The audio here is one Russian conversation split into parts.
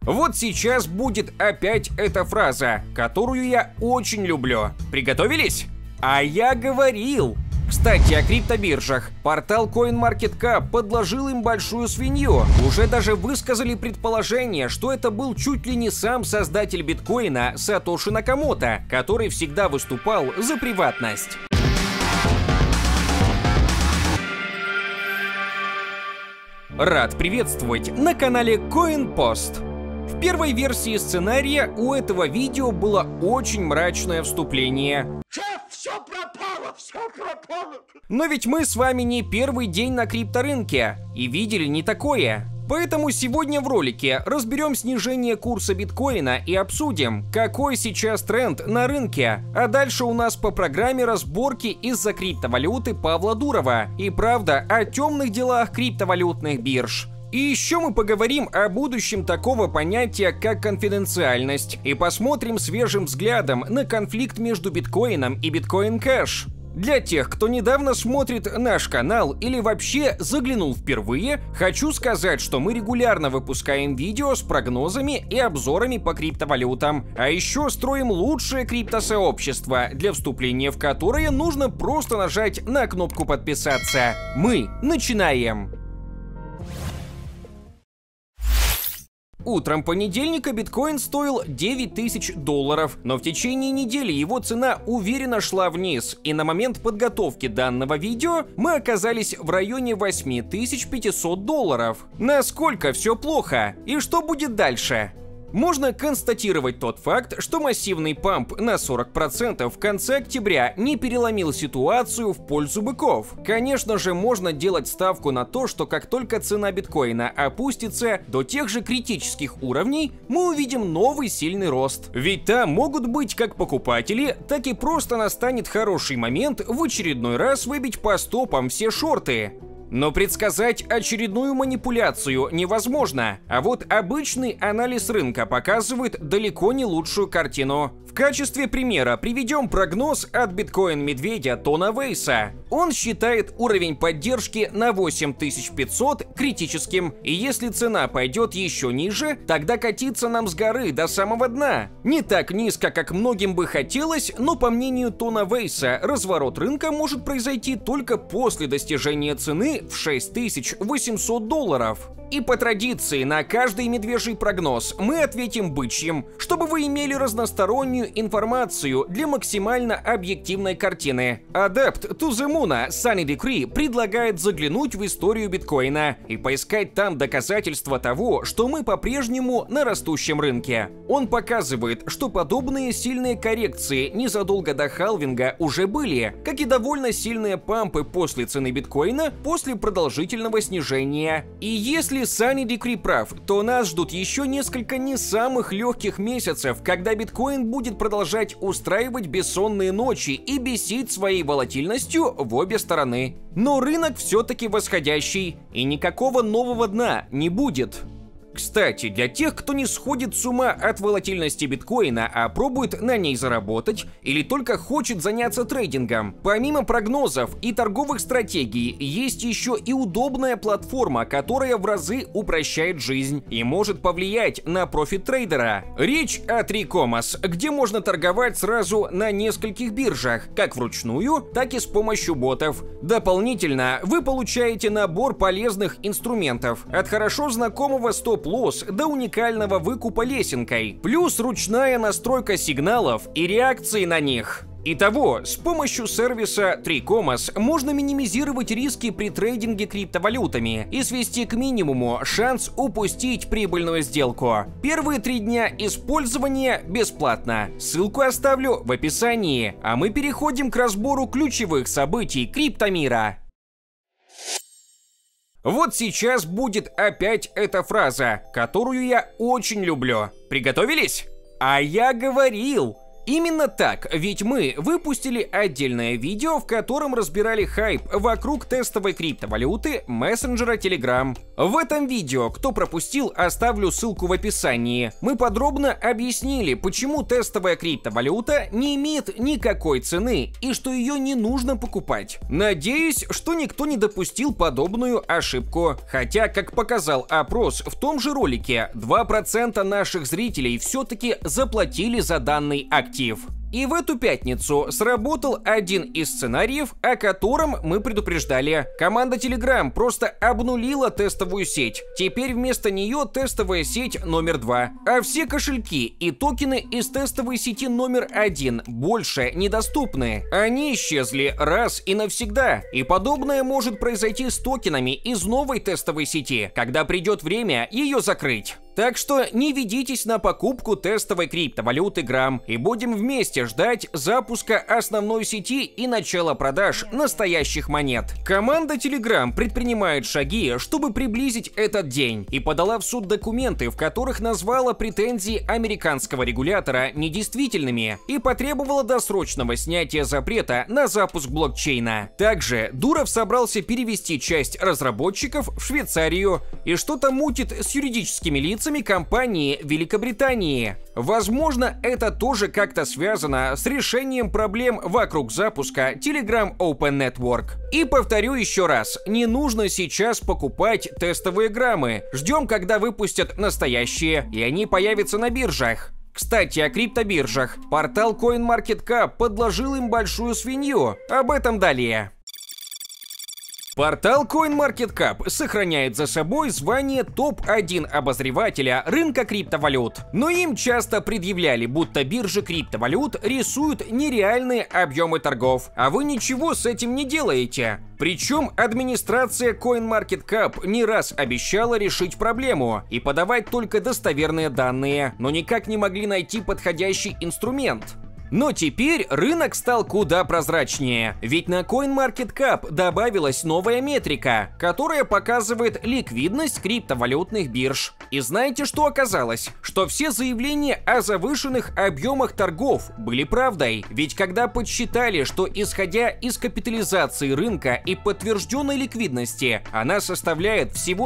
Вот сейчас будет опять эта фраза, которую я очень люблю. Приготовились? А я говорил! Кстати, о криптобиржах. Портал CoinMarketCap подложил им большую свинью. Уже даже высказали предположение, что это был чуть ли не сам создатель биткоина Сатоши Накамото, который всегда выступал за приватность. Рад приветствовать на канале CoinPost. В первой версии сценария у этого видео было очень мрачное вступление. Все пропало, все пропало. Но ведь мы с вами не первый день на крипторынке и видели не такое. Поэтому сегодня в ролике разберем снижение курса биткоина и обсудим, какой сейчас тренд на рынке. А дальше у нас по программе разборки из-за криптовалюты Павла Дурова и правда о темных делах криптовалютных бирж. И еще мы поговорим о будущем такого понятия, как конфиденциальность, и посмотрим свежим взглядом на конфликт между биткоином и биткоин кэш. Для тех, кто недавно смотрит наш канал или вообще заглянул впервые, хочу сказать, что мы регулярно выпускаем видео с прогнозами и обзорами по криптовалютам, а еще строим лучшее криптосообщество, для вступления в которое нужно просто нажать на кнопку подписаться. Мы начинаем! Утром понедельника биткоин стоил $9000, но в течение недели его цена уверенно шла вниз, и на момент подготовки данного видео мы оказались в районе $8500. Насколько все плохо? И что будет дальше? Можно констатировать тот факт, что массивный памп на 40% в конце октября не переломил ситуацию в пользу быков. Конечно же, можно делать ставку на то, что как только цена биткоина опустится до тех же критических уровней, мы увидим новый сильный рост. Ведь там могут быть как покупатели, так и просто настанет хороший момент в очередной раз выбить по стопам все шорты. Но предсказать очередную манипуляцию невозможно, а вот обычный анализ рынка показывает далеко не лучшую картину. В качестве примера приведем прогноз от биткоин-медведя Тона Вейса. Он считает уровень поддержки на 8500 критическим, и если цена пойдет еще ниже, тогда катиться нам с горы до самого дна. Не так низко, как многим бы хотелось, но по мнению Тона Вейса, разворот рынка может произойти только после достижения цены в $6800. И по традиции на каждый медвежий прогноз мы ответим бычьим, чтобы вы имели разностороннюю информацию для максимально объективной картины. Адепт to the Moon Sunny Decree предлагает заглянуть в историю биткоина и поискать там доказательства того, что мы по-прежнему на растущем рынке. Он показывает, что подобные сильные коррекции незадолго до халвинга уже были, как и довольно сильные пампы после цены биткоина после продолжительного снижения. И если Sunny Decree прав, то нас ждут еще несколько не самых легких месяцев, когда биткоин будет продолжать устраивать бессонные ночи и бесить своей волатильностью в обе стороны. Но рынок все-таки восходящий, и никакого нового дна не будет. Кстати, для тех, кто не сходит с ума от волатильности биткоина, а пробует на ней заработать, или только хочет заняться трейдингом, помимо прогнозов и торговых стратегий, есть еще и удобная платформа, которая в разы упрощает жизнь и может повлиять на профит трейдера. Речь о Tricomos, где можно торговать сразу на нескольких биржах, как вручную, так и с помощью ботов. Дополнительно вы получаете набор полезных инструментов, от хорошо знакомого стоп-лосс до уникального выкупа лесенкой, плюс ручная настройка сигналов и реакции на них. Итого, с помощью сервиса Tricomos можно минимизировать риски при трейдинге криптовалютами и свести к минимуму шанс упустить прибыльную сделку. Первые 3 дня использования бесплатно. Ссылку оставлю в описании, а мы переходим к разбору ключевых событий криптомира. Вот сейчас будет опять эта фраза, которую я очень люблю. Приготовились? А я говорил! Именно так, ведь мы выпустили отдельное видео, в котором разбирали хайп вокруг тестовой криптовалюты мессенджера Telegram. В этом видео, кто пропустил, оставлю ссылку в описании. Мы подробно объяснили, почему тестовая криптовалюта не имеет никакой цены и что ее не нужно покупать. Надеюсь, что никто не допустил подобную ошибку. Хотя, как показал опрос в том же ролике, 2% наших зрителей все-таки заплатили за данный актив. И в эту пятницу сработал один из сценариев, о котором мы предупреждали. Команда Telegram просто обнулила тестовую сеть. Теперь вместо нее тестовая сеть номер 2. А все кошельки и токены из тестовой сети номер 1 больше недоступны. Они исчезли раз и навсегда. И подобное может произойти с токенами из новой тестовой сети, когда придет время ее закрыть. Так что не ведитесь на покупку тестовой криптовалюты Грамм и будем вместе ждать запуска основной сети и начала продаж настоящих монет. Команда Telegram предпринимает шаги, чтобы приблизить этот день, и подала в суд документы, в которых назвала претензии американского регулятора недействительными и потребовала досрочного снятия запрета на запуск блокчейна. Также Дуров собрался перевести часть разработчиков в Швейцарию и что-то мутит с юридическими лицами компании Великобритании. Возможно, это тоже как-то связано с решением проблем вокруг запуска Telegram Open Network. И повторю еще раз, не нужно сейчас покупать тестовые граммы. Ждем, когда выпустят настоящие, и они появятся на биржах. Кстати, о криптобиржах. Портал CoinMarketCap подложил им большую свинью. Об этом далее. Портал CoinMarketCap сохраняет за собой звание топ-1 обозревателя рынка криптовалют. Но им часто предъявляли, будто биржи криптовалют рисуют нереальные объемы торгов, а вы ничего с этим не делаете. Причем администрация CoinMarketCap не раз обещала решить проблему и подавать только достоверные данные, но никак не могли найти подходящий инструмент. Но теперь рынок стал куда прозрачнее, ведь на CoinMarketCap добавилась новая метрика, которая показывает ликвидность криптовалютных бирж. И знаете, что оказалось? Что все заявления о завышенных объемах торгов были правдой, ведь когда подсчитали, что исходя из капитализации рынка и подтвержденной ликвидности, она составляет всего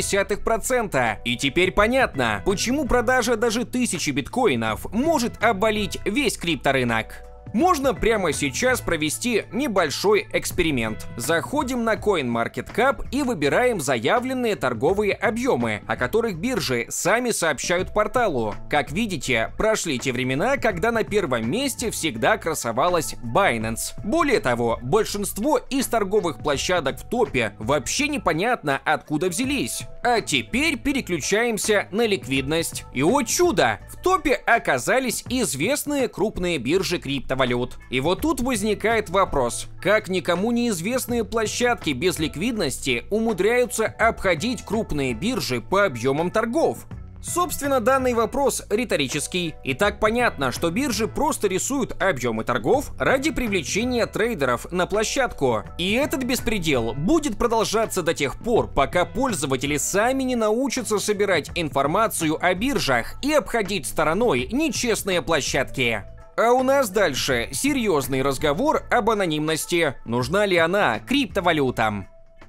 0,2%. И теперь понятно, почему продажа даже 1000 биткоинов может обвалить весь крипторынок. Можно прямо сейчас провести небольшой эксперимент. Заходим на CoinMarketCap и выбираем заявленные торговые объемы, о которых биржи сами сообщают порталу. Как видите, прошли те времена, когда на первом месте всегда красовалась Binance. Более того, большинство из торговых площадок в топе вообще непонятно откуда взялись. А теперь переключаемся на ликвидность. И о чудо! В топе оказались известные крупные биржи криптовалют. И вот тут возникает вопрос, как никому неизвестные площадки без ликвидности умудряются обходить крупные биржи по объемам торгов? Собственно, данный вопрос риторический. И так понятно, что биржи просто рисуют объемы торгов ради привлечения трейдеров на площадку. И этот беспредел будет продолжаться до тех пор, пока пользователи сами не научатся собирать информацию о биржах и обходить стороной нечестные площадки. А у нас дальше серьезный разговор об анонимности. Нужна ли она криптовалютам?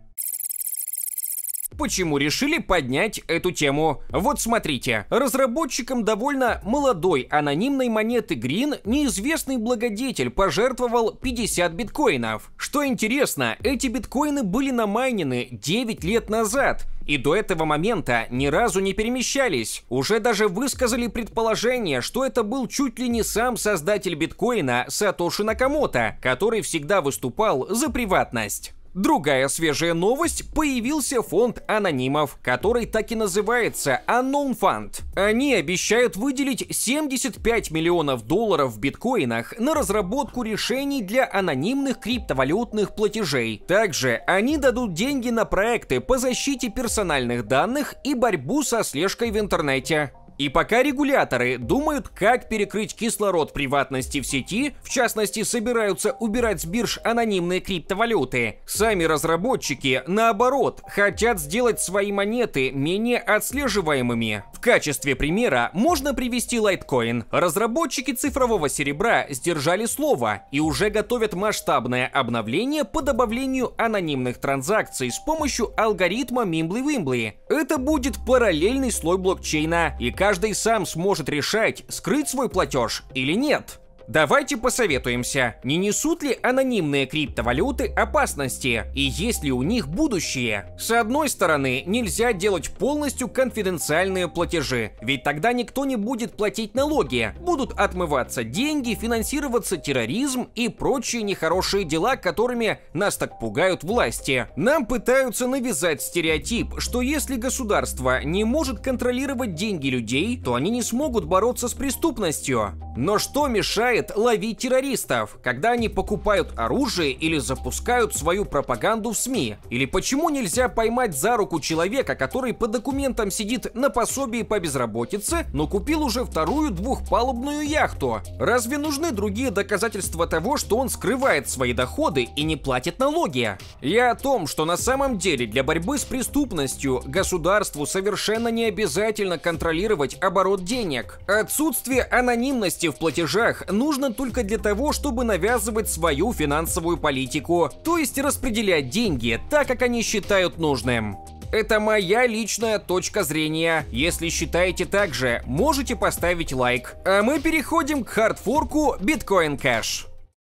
Почему решили поднять эту тему? Вот смотрите, разработчикам довольно молодой анонимной монеты Green неизвестный благодетель пожертвовал 50 биткоинов. Что интересно, эти биткоины были намайнены 9 лет назад. И до этого момента ни разу не перемещались. Уже даже высказали предположение, что это был чуть ли не сам создатель биткоина Сатоши Накамото, который всегда выступал за приватность. Другая свежая новость: появился фонд анонимов, который так и называется Unknown Fund. Они обещают выделить $75 миллионов в биткоинах на разработку решений для анонимных криптовалютных платежей. Также они дадут деньги на проекты по защите персональных данных и борьбу со слежкой в интернете. И пока регуляторы думают, как перекрыть кислород приватности в сети, в частности, собираются убирать с бирж анонимные криптовалюты, сами разработчики, наоборот, хотят сделать свои монеты менее отслеживаемыми. В качестве примера можно привести Litecoin. Разработчики цифрового серебра сдержали слово и уже готовят масштабное обновление по добавлению анонимных транзакций с помощью алгоритма Мимбли-Вимбли. Это будет параллельный слой блокчейна, и каждый сам сможет решать, скрыть свой платеж или нет. Давайте посоветуемся, не несут ли анонимные криптовалюты опасности и есть ли у них будущее? С одной стороны, нельзя делать полностью конфиденциальные платежи, ведь тогда никто не будет платить налоги, будут отмываться деньги, финансироваться терроризм и прочие нехорошие дела, которыми нас так пугают власти. Нам пытаются навязать стереотип, что если государство не может контролировать деньги людей, то они не смогут бороться с преступностью. Но что мешает ловить террористов, когда они покупают оружие или запускают свою пропаганду в СМИ? Или почему нельзя поймать за руку человека, который по документам сидит на пособии по безработице, но купил уже вторую двухпалубную яхту? Разве нужны другие доказательства того, что он скрывает свои доходы и не платит налоги? Я о том, что на самом деле для борьбы с преступностью государству совершенно не обязательно контролировать оборот денег. Отсутствие анонимности в платежах нужно только для того, чтобы навязывать свою финансовую политику, то есть распределять деньги так, как они считают нужным. Это моя личная точка зрения. Если считаете так же, можете поставить лайк. А мы переходим к хардфорку Bitcoin Cash.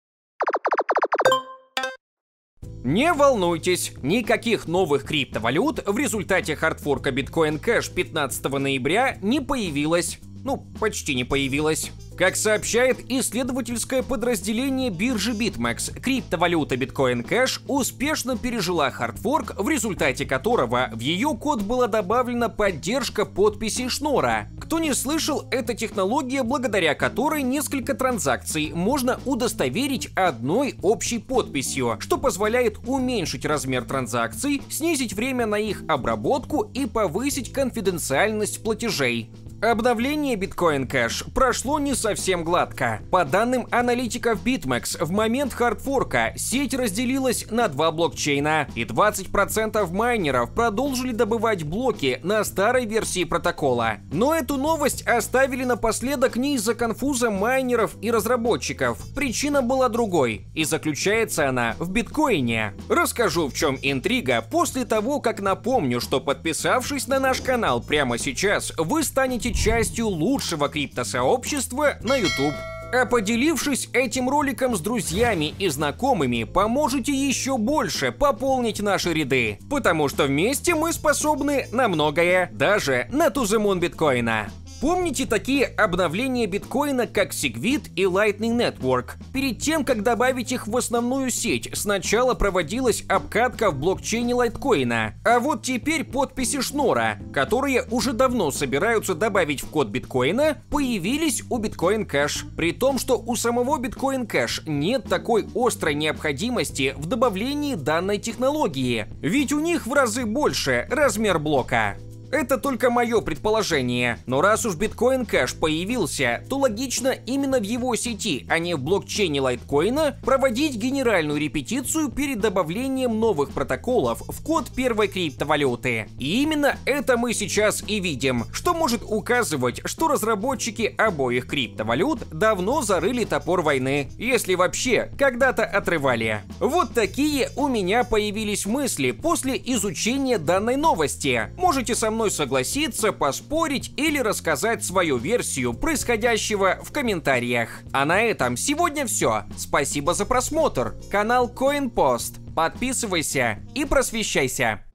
Не волнуйтесь, никаких новых криптовалют в результате хардфорка Bitcoin Cash 15 ноября не появилось. Ну, почти не появилось. Как сообщает исследовательское подразделение биржи BitMEX, криптовалюта Bitcoin Cash успешно пережила хардфорк, в результате которого в ее код была добавлена поддержка подписи Шнора. Кто не слышал, это технология, благодаря которой несколько транзакций можно удостоверить одной общей подписью, что позволяет уменьшить размер транзакций, снизить время на их обработку и повысить конфиденциальность платежей. Обновление Bitcoin Cash прошло не совсем гладко. По данным аналитиков BitMEX, в момент хардфорка сеть разделилась на два блокчейна, и 20% майнеров продолжили добывать блоки на старой версии протокола. Но эту новость оставили напоследок не из-за конфуза майнеров и разработчиков. Причина была другой, и заключается она в биткоине. Расскажу, в чем интрига, после того, как напомню, что подписавшись на наш канал прямо сейчас, вы станете частью лучшего криптосообщества на YouTube. А поделившись этим роликом с друзьями и знакомыми, поможете еще больше пополнить наши ряды. Потому что вместе мы способны на многое, даже на To The Moon биткоина. Помните такие обновления биткоина, как Segwit и Lightning Network? Перед тем, как добавить их в основную сеть, сначала проводилась обкатка в блокчейне лайткоина. А вот теперь подписи Шнора, которые уже давно собираются добавить в код биткоина, появились у Bitcoin Cash. При том, что у самого Bitcoin Cash нет такой острой необходимости в добавлении данной технологии. Ведь у них в разы больше размер блока. Это только мое предположение, но раз уж Bitcoin Cash появился, то логично именно в его сети, а не в блокчейне лайткоина, проводить генеральную репетицию перед добавлением новых протоколов в код первой криптовалюты. И именно это мы сейчас и видим, что может указывать, что разработчики обоих криптовалют давно зарыли топор войны, если вообще когда-то отрывали. Вот такие у меня появились мысли после изучения данной новости. Можете со мной согласиться, поспорить или рассказать свою версию происходящего в комментариях. А на этом сегодня все. Спасибо за просмотр. Канал CoinPost. Подписывайся и просвещайся.